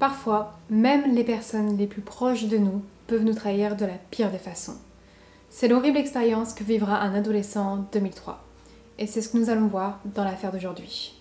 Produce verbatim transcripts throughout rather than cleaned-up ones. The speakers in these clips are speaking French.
Parfois, même les personnes les plus proches de nous peuvent nous trahir de la pire des façons. C'est l'horrible expérience que vivra un adolescent en deux mille trois. Et c'est ce que nous allons voir dans l'affaire d'aujourd'hui.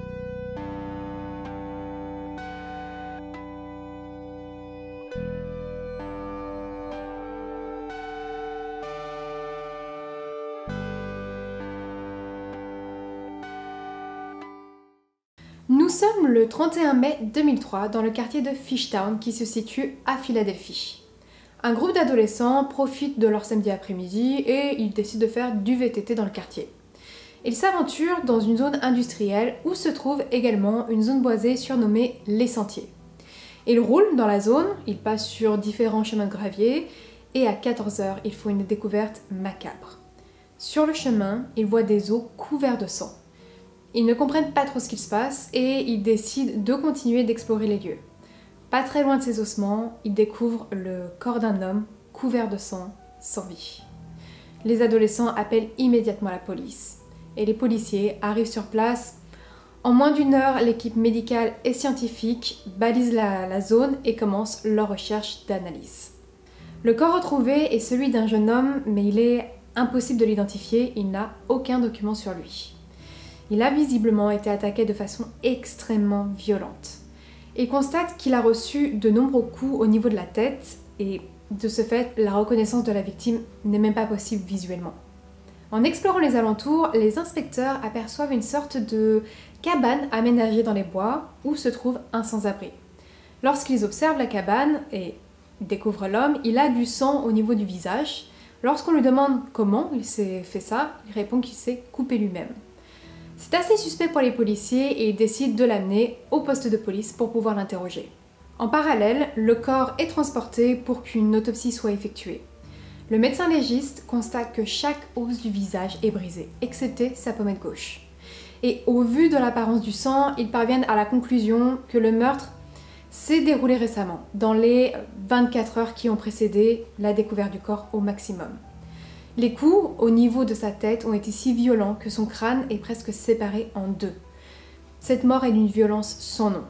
Nous sommes le trente et un mai deux mille trois dans le quartier de Fishtown qui se situe à Philadelphie. Un groupe d'adolescents profite de leur samedi après-midi et ils décident de faire du V T T dans le quartier. Ils s'aventurent dans une zone industrielle où se trouve également une zone boisée surnommée les Sentiers. Ils roulent dans la zone, ils passent sur différents chemins de gravier et à quatorze heures, ils font une découverte macabre. Sur le chemin, ils voient des os couverts de sang. Ils ne comprennent pas trop ce qu'il se passe et ils décident de continuer d'explorer les lieux. Pas très loin de ces ossements, ils découvrent le corps d'un homme couvert de sang, sans vie. Les adolescents appellent immédiatement la police et les policiers arrivent sur place. En moins d'une heure, l'équipe médicale et scientifique balise la, la zone et commence leur recherche d'analyse. Le corps retrouvé est celui d'un jeune homme, mais il est impossible de l'identifier, il n'a aucun document sur lui. Il a visiblement été attaqué de façon extrêmement violente. Il constate qu'il a reçu de nombreux coups au niveau de la tête et de ce fait, la reconnaissance de la victime n'est même pas possible visuellement. En explorant les alentours, les inspecteurs aperçoivent une sorte de cabane aménagée dans les bois où se trouve un sans-abri. Lorsqu'ils observent la cabane et découvrent l'homme, il a du sang au niveau du visage. Lorsqu'on lui demande comment il s'est fait ça, il répond qu'il s'est coupé lui-même. C'est assez suspect pour les policiers et ils décident de l'amener au poste de police pour pouvoir l'interroger. En parallèle, le corps est transporté pour qu'une autopsie soit effectuée. Le médecin légiste constate que chaque os du visage est brisé, excepté sa pommette gauche. Et au vu de l'apparence du sang, ils parviennent à la conclusion que le meurtre s'est déroulé récemment, dans les vingt-quatre heures qui ont précédé la découverte du corps au maximum. Les coups au niveau de sa tête ont été si violents que son crâne est presque séparé en deux. Cette mort est d'une violence sans nom.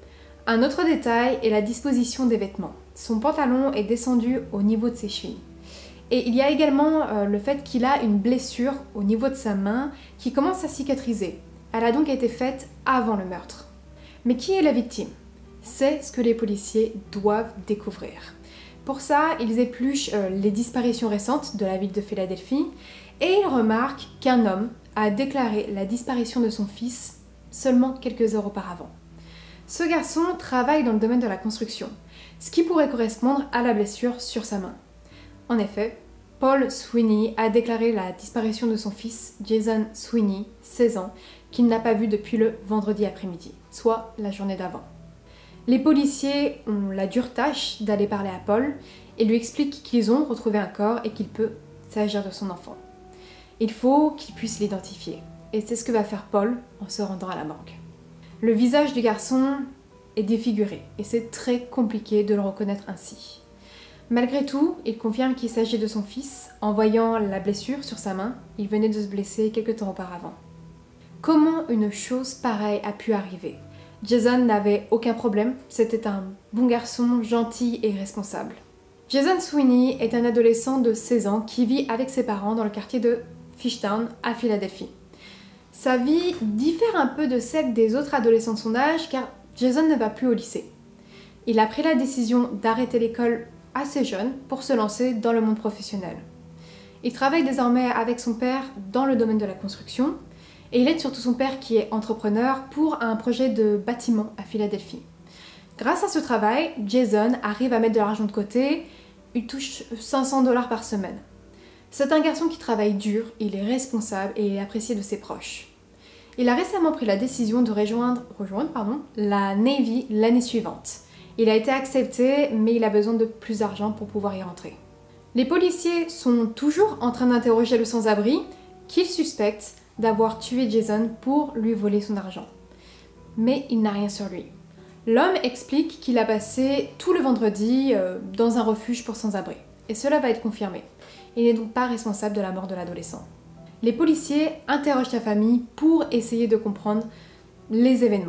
Un autre détail est la disposition des vêtements. Son pantalon est descendu au niveau de ses chevilles. Et il y a également euh, le fait qu'il a une blessure au niveau de sa main qui commence à cicatriser. Elle a donc été faite avant le meurtre. Mais qui est la victime? C'est ce que les policiers doivent découvrir. Pour ça, ils épluchent euh, les disparitions récentes de la ville de Philadelphie et ils remarquent qu'un homme a déclaré la disparition de son fils seulement quelques heures auparavant. Ce garçon travaille dans le domaine de la construction, ce qui pourrait correspondre à la blessure sur sa main. En effet, Paul Sweeney a déclaré la disparition de son fils Jason Sweeney, seize ans, qu'il n'a pas vu depuis le vendredi après-midi, soit la journée d'avant. Les policiers ont la dure tâche d'aller parler à Paul et lui expliquent qu'ils ont retrouvé un corps et qu'il peut s'agir de son enfant. Il faut qu'ils puissent l'identifier et c'est ce que va faire Paul en se rendant à la morgue. Le visage du garçon est défiguré et c'est très compliqué de le reconnaître ainsi. Malgré tout, il confirme qu'il s'agit de son fils. En voyant la blessure sur sa main, il venait de se blesser quelque temps auparavant. Comment une chose pareille a pu arriver? Jason n'avait aucun problème, c'était un bon garçon, gentil et responsable. Jason Sweeney est un adolescent de seize ans qui vit avec ses parents dans le quartier de Fishtown à Philadelphie. Sa vie diffère un peu de celle des autres adolescents de son âge car Jason ne va plus au lycée. Il a pris la décision d'arrêter l'école assez jeune pour se lancer dans le monde professionnel. Il travaille désormais avec son père dans le domaine de la construction et il aide surtout son père qui est entrepreneur pour un projet de bâtiment à Philadelphie. Grâce à ce travail, Jason arrive à mettre de l'argent de côté, il touche cinq cents dollars par semaine. C'est un garçon qui travaille dur, il est responsable et il est apprécié de ses proches. Il a récemment pris la décision de rejoindre, rejoindre pardon, la Navy l'année suivante. Il a été accepté, mais il a besoin de plus d'argent pour pouvoir y rentrer. Les policiers sont toujours en train d'interroger le sans-abri, qu'ils suspectent d'avoir tué Jason pour lui voler son argent. Mais il n'a rien sur lui. L'homme explique qu'il a passé tout le vendredi euh, dans un refuge pour sans-abri. Et cela va être confirmé. Il n'est donc pas responsable de la mort de l'adolescent. Les policiers interrogent sa famille pour essayer de comprendre les événements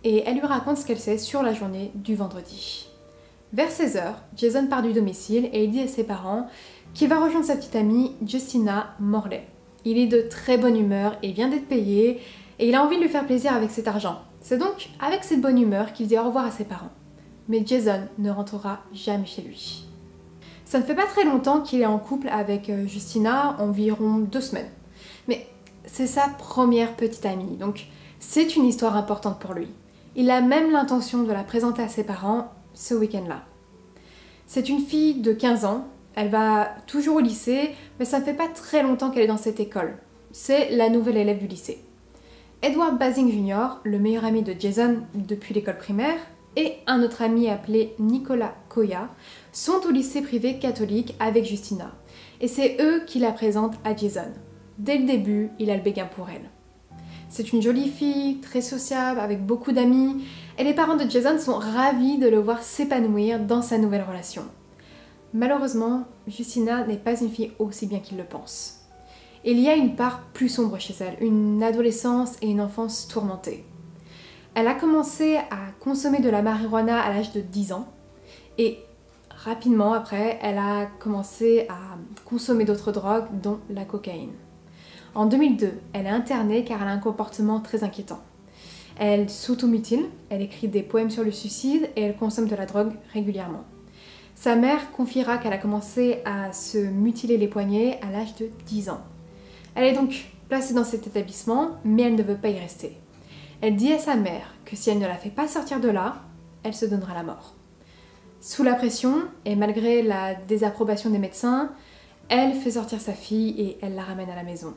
et elle lui raconte ce qu'elle sait sur la journée du vendredi. Vers seize heures, Jason part du domicile et il dit à ses parents qu'il va rejoindre sa petite amie Justina Morley. Il est de très bonne humeur et vient d'être payé et il a envie de lui faire plaisir avec cet argent. C'est donc avec cette bonne humeur qu'il dit au revoir à ses parents. Mais Jason ne rentrera jamais chez lui. Ça ne fait pas très longtemps qu'il est en couple avec Justina, environ deux semaines. Mais c'est sa première petite amie, donc c'est une histoire importante pour lui. Il a même l'intention de la présenter à ses parents ce week-end-là. C'est une fille de quinze ans, elle va toujours au lycée, mais ça ne fait pas très longtemps qu'elle est dans cette école. C'est la nouvelle élève du lycée. Edward Basing junior, le meilleur ami de Jason depuis l'école primaire, et un autre ami appelé Nicolas Koya, sont au lycée privé catholique avec Justina. Et c'est eux qui la présentent à Jason. Dès le début, il a le béguin pour elle. C'est une jolie fille, très sociable, avec beaucoup d'amis, et les parents de Jason sont ravis de le voir s'épanouir dans sa nouvelle relation. Malheureusement, Justina n'est pas une fille aussi bien qu'il le pense. Il y a une part plus sombre chez elle, une adolescence et une enfance tourmentée. Elle a commencé à consommer de la marijuana à l'âge de dix ans, et rapidement après, elle a commencé à consommer d'autres drogues, dont la cocaïne. En deux mille deux, elle est internée car elle a un comportement très inquiétant. Elle s'automutile, elle écrit des poèmes sur le suicide et elle consomme de la drogue régulièrement. Sa mère confiera qu'elle a commencé à se mutiler les poignets à l'âge de dix ans. Elle est donc placée dans cet établissement, mais elle ne veut pas y rester. Elle dit à sa mère que si elle ne la fait pas sortir de là, elle se donnera la mort. Sous la pression, et malgré la désapprobation des médecins, elle fait sortir sa fille et elle la ramène à la maison.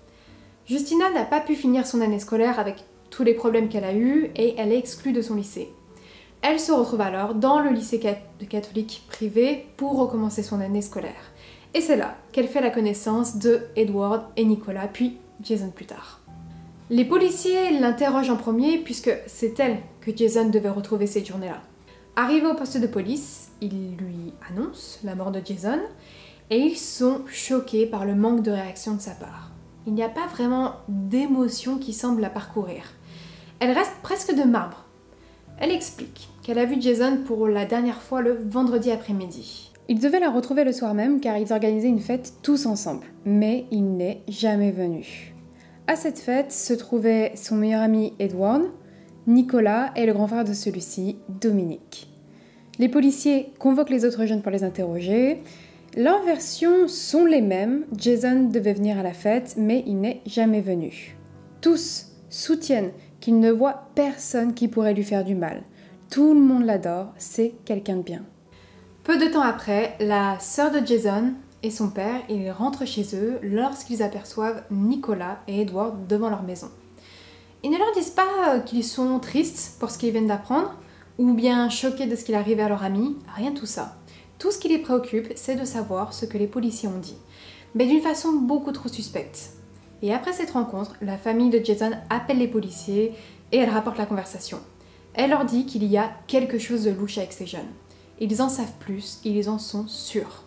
Justina n'a pas pu finir son année scolaire avec tous les problèmes qu'elle a eus et elle est exclue de son lycée. Elle se retrouve alors dans le lycée catholique privé pour recommencer son année scolaire. Et c'est là qu'elle fait la connaissance de Edward et Nicolas, puis Jason plus tard. Les policiers l'interrogent en premier puisque c'est elle que Jason devait retrouver cette journée-là. Arrivé au poste de police, ils lui annoncent la mort de Jason et ils sont choqués par le manque de réaction de sa part. Il n'y a pas vraiment d'émotion qui semble la parcourir. Elle reste presque de marbre. Elle explique qu'elle a vu Jason pour la dernière fois le vendredi après-midi. Ils devaient la retrouver le soir même car ils organisaient une fête tous ensemble, mais il n'est jamais venu. À cette fête se trouvaient son meilleur ami Edward, Nicolas et le grand frère de celui-ci, Dominique. Les policiers convoquent les autres jeunes pour les interroger. Leurs versions sont les mêmes, Jason devait venir à la fête, mais il n'est jamais venu. Tous soutiennent qu'il ne voit personne qui pourrait lui faire du mal. Tout le monde l'adore, c'est quelqu'un de bien. Peu de temps après, la sœur de Jason et son père, ils rentrent chez eux lorsqu'ils aperçoivent Nicolas et Edward devant leur maison. Ils ne leur disent pas qu'ils sont tristes pour ce qu'ils viennent d'apprendre, ou bien choqués de ce qu'il arrive à leur ami, rien de tout ça. Tout ce qui les préoccupe, c'est de savoir ce que les policiers ont dit, mais d'une façon beaucoup trop suspecte. Et après cette rencontre, la famille de Jason appelle les policiers et elle rapporte la conversation. Elle leur dit qu'il y a quelque chose de louche avec ces jeunes. Ils en savent plus, ils en sont sûrs.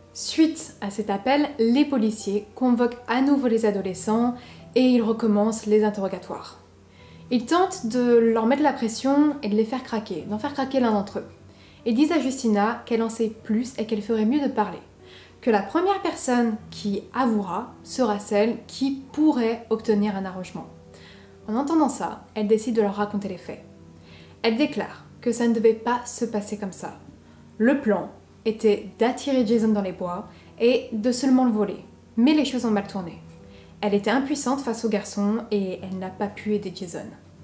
Suite à cet appel, les policiers convoquent à nouveau les adolescents et ils recommencent les interrogatoires. Ils tentent de leur mettre la pression et de les faire craquer, d'en faire craquer l'un d'entre eux. Ils disent à Justina qu'elle en sait plus et qu'elle ferait mieux de parler. Que la première personne qui avouera sera celle qui pourrait obtenir un arrangement. En entendant ça, elle décide de leur raconter les faits. Elle déclare que ça ne devait pas se passer comme ça. Le plan était d'attirer Jason dans les bois et de seulement le voler. Mais les choses ont mal tourné. Elle était impuissante face au garçon et elle n'a pas pu aider Jason.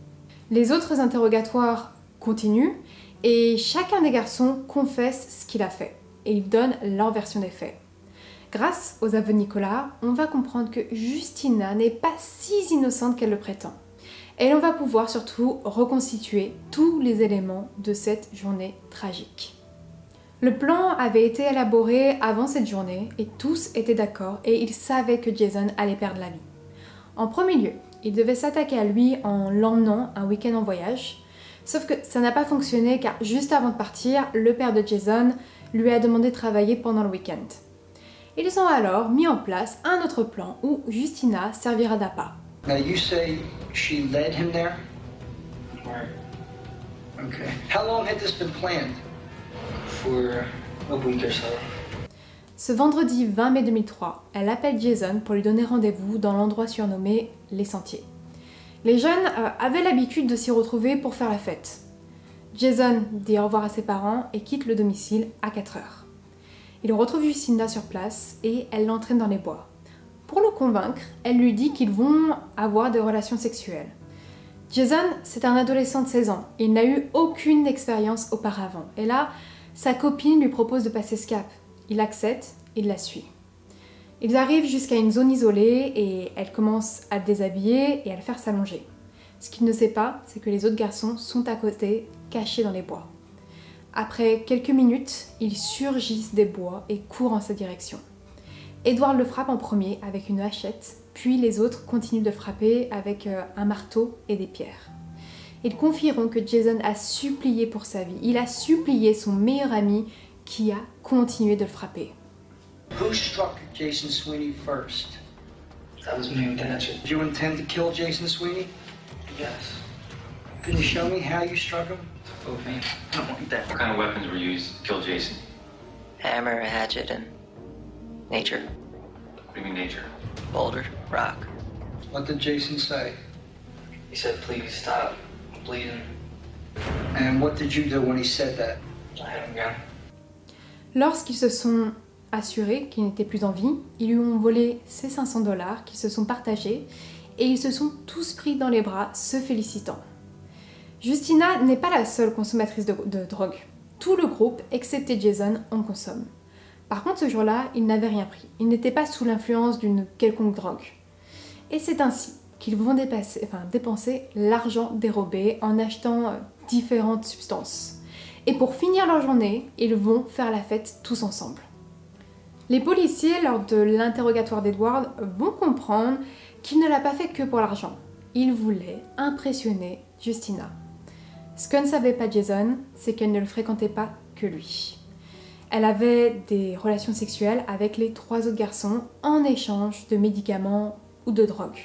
Les autres interrogatoires continuent et chacun des garçons confesse ce qu'il a fait et ils donnent leur version des faits. Grâce aux aveux de Nicolas, on va comprendre que Justina n'est pas si innocente qu'elle le prétend. Et on va pouvoir surtout reconstituer tous les éléments de cette journée tragique. Le plan avait été élaboré avant cette journée et tous étaient d'accord et ils savaient que Jason allait perdre la vie. En premier lieu, ils devaient s'attaquer à lui en l'emmenant un week-end en voyage. Sauf que ça n'a pas fonctionné car juste avant de partir, le père de Jason lui a demandé de travailler pendant le week-end. Ils ont alors mis en place un autre plan où Justina servira d'appât. Now you say she led him there? Right. Okay. How long had this been planned? For a week or so. Ce vendredi vingt mai deux mille trois, elle appelle Jason pour lui donner rendez-vous dans l'endroit surnommé Les Sentiers. Les jeunes euh, avaient l'habitude de s'y retrouver pour faire la fête. Jason dit au revoir à ses parents et quitte le domicile à quatre heures. Il retrouve Justina sur place et elle l'entraîne dans les bois. Pour le convaincre, elle lui dit qu'ils vont avoir des relations sexuelles. Jason, c'est un adolescent de seize ans. Il n'a eu aucune expérience auparavant. Et là, sa copine lui propose de passer ce cap. Il accepte, il la suit. Ils arrivent jusqu'à une zone isolée et elle commence à le déshabiller et à le faire s'allonger. Ce qu'il ne sait pas, c'est que les autres garçons sont à côté, cachés dans les bois. Après quelques minutes, ils surgissent des bois et courent en sa direction. Edward le frappe en premier avec une hachette, puis les autres continuent de frapper avec un marteau et des pierres. Ils confieront que Jason a supplié pour sa vie. Il a supplié son meilleur ami qui a continué de le frapper. Who struck Jason Sweeney first? That was me with the hatchet. Did you intend to kill Jason Sweeney? Yes. Can you show me how you struck him? Both me. I don't want that. What kind of weapons were used to kill Jason? Hammer, a hatchet, and nature. What do you mean nature? Boulder, rock. What did Jason say? He said, please stop. I'm bleeding. And what did you do when he said that? I had him gun. Lorsqu'ils se sont assurés qu'il n'était plus en vie, ils lui ont volé ses cinq cents dollars qu'ils se sont partagés et ils se sont tous pris dans les bras, se félicitant. Justina n'est pas la seule consommatrice de, de drogue. Tout le groupe, excepté Jason, en consomme. Par contre, ce jour-là, il n'avait rien pris. Il n'était pas sous l'influence d'une quelconque drogue. Et c'est ainsi qu'ils vont dépasser, enfin, dépenser l'argent dérobé en achetant euh, différentes substances. Et pour finir leur journée, ils vont faire la fête tous ensemble. Les policiers, lors de l'interrogatoire d'Edward, vont comprendre qu'il ne l'a pas fait que pour l'argent. Il voulait impressionner Justina. Ce que ne savait pas Jason, c'est qu'elle ne le fréquentait pas que lui. Elle avait des relations sexuelles avec les trois autres garçons en échange de médicaments ou de drogue.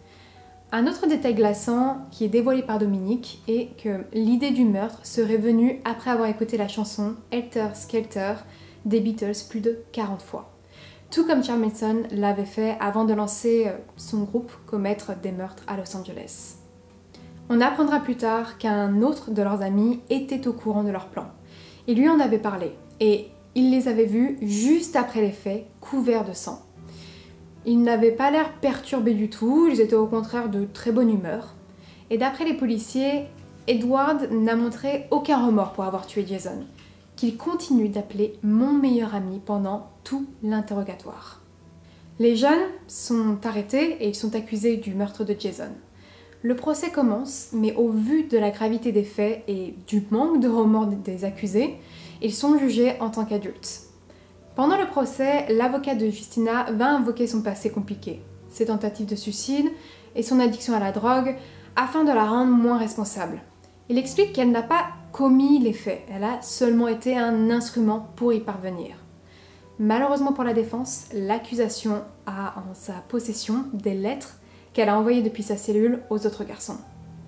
Un autre détail glaçant qui est dévoilé par Dominique est que l'idée du meurtre serait venue après avoir écouté la chanson Helter Skelter des Beatles plus de quarante fois. Tout comme Charles Manson l'avait fait avant de lancer son groupe commettre des meurtres à Los Angeles. On apprendra plus tard qu'un autre de leurs amis était au courant de leur plan. Il lui en avait parlé et il les avait vus juste après les faits, couverts de sang. Ils n'avaient pas l'air perturbés du tout, ils étaient au contraire de très bonne humeur. Et d'après les policiers, Edward n'a montré aucun remords pour avoir tué Jason, qu'il continue d'appeler mon meilleur ami pendant tout l'interrogatoire. Les jeunes sont arrêtés et ils sont accusés du meurtre de Jason. Le procès commence, mais au vu de la gravité des faits et du manque de remords des accusés, ils sont jugés en tant qu'adultes. Pendant le procès, l'avocat de Justina va invoquer son passé compliqué, ses tentatives de suicide et son addiction à la drogue, afin de la rendre moins responsable. Il explique qu'elle n'a pas commis les faits, elle a seulement été un instrument pour y parvenir. Malheureusement pour la défense, l'accusation a en sa possession des lettres qu'elle a envoyées depuis sa cellule aux autres garçons.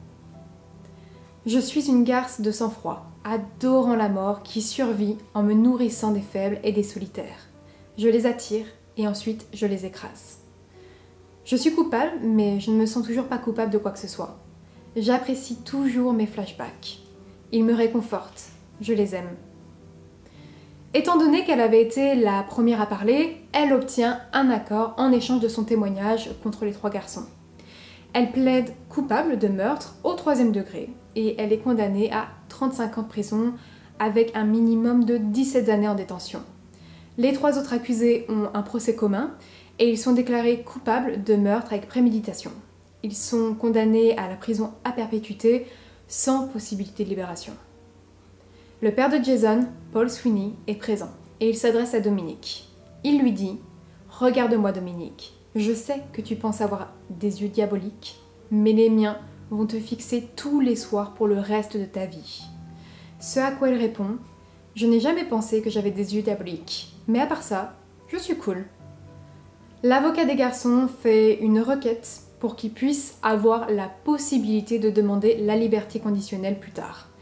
Je suis une garce de sang-froid, adorant la mort, qui survit en me nourrissant des faibles et des solitaires. Je les attire et ensuite je les écrase. Je suis coupable, mais je ne me sens toujours pas coupable de quoi que ce soit. J'apprécie toujours mes flashbacks. Ils me réconfortent, je les aime. Étant donné qu'elle avait été la première à parler, elle obtient un accord en échange de son témoignage contre les trois garçons. Elle plaide coupable de meurtre au troisième degré et elle est condamnée à trente-cinq ans de prison avec un minimum de dix-sept années en détention. Les trois autres accusés ont un procès commun et ils sont déclarés coupables de meurtre avec préméditation. Ils sont condamnés à la prison à perpétuité sans possibilité de libération. Le père de Jason, Paul Sweeney, est présent et il s'adresse à Dominique. Il lui dit « Regarde-moi Dominique, je sais que tu penses avoir des yeux diaboliques, mais les miens vont te fixer tous les soirs pour le reste de ta vie. » Ce à quoi il répond « Je n'ai jamais pensé que j'avais des yeux diaboliques, mais à part ça, je suis cool. » L'avocat des garçons fait une requête pour qu'ils puissent avoir la possibilité de demander la liberté conditionnelle plus tard.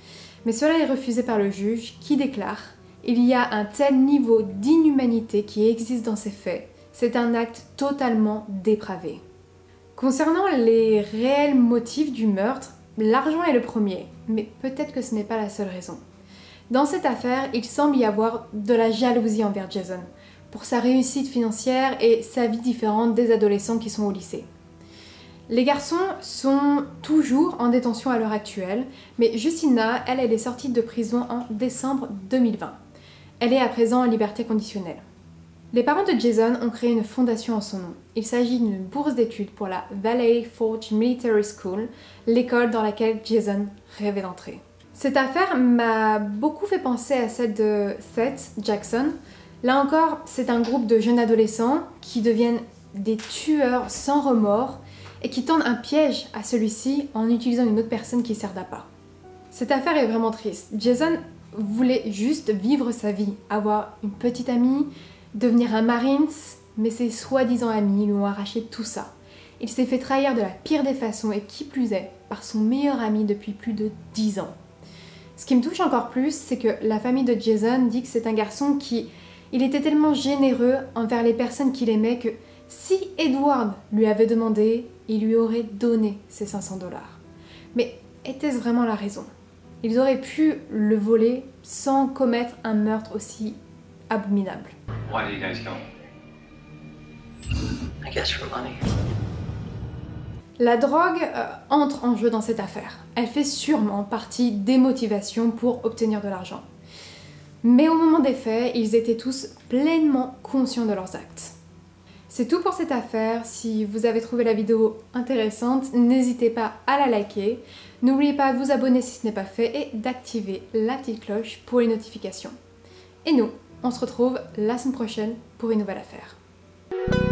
Mais cela est refusé par le juge qui déclare « Il y a un tel niveau d'inhumanité qui existe dans ces faits. C'est un acte totalement dépravé. » Concernant les réels motifs du meurtre, l'argent est le premier, mais peut-être que ce n'est pas la seule raison. Dans cette affaire, il semble y avoir de la jalousie envers Jason, pour sa réussite financière et sa vie différente des adolescents qui sont au lycée. Les garçons sont toujours en détention à l'heure actuelle, mais Justina, elle, elle est sortie de prison en décembre deux mille vingt. Elle est à présent en liberté conditionnelle. Les parents de Jason ont créé une fondation en son nom. Il s'agit d'une bourse d'études pour la Valley Forge Military School, l'école dans laquelle Jason rêvait d'entrer. Cette affaire m'a beaucoup fait penser à celle de Seth Jackson. Là encore, c'est un groupe de jeunes adolescents qui deviennent des tueurs sans remords et qui tendent un piège à celui-ci en utilisant une autre personne qui sert d'appât. Cette affaire est vraiment triste. Jason voulait juste vivre sa vie, avoir une petite amie, devenir un Marines, mais ses soi-disant amis lui ont arraché tout ça. Il s'est fait trahir de la pire des façons et qui plus est, par son meilleur ami depuis plus de dix ans. Ce qui me touche encore plus, c'est que la famille de Jason dit que c'est un garçon qui... Il était tellement généreux envers les personnes qu'il aimait que si Edward lui avait demandé, il lui aurait donné ses cinq cents dollars. Mais était-ce vraiment la raison? Ils auraient pu le voler sans commettre un meurtre aussi abominable. Why did you guys go? I guess for money. La drogue euh, entre en jeu dans cette affaire. Elle fait sûrement partie des motivations pour obtenir de l'argent. Mais au moment des faits, ils étaient tous pleinement conscients de leurs actes. C'est tout pour cette affaire. Si vous avez trouvé la vidéo intéressante, n'hésitez pas à la liker. N'oubliez pas de vous abonner si ce n'est pas fait et d'activer la petite cloche pour les notifications. Et nous, on se retrouve la semaine prochaine pour une nouvelle affaire.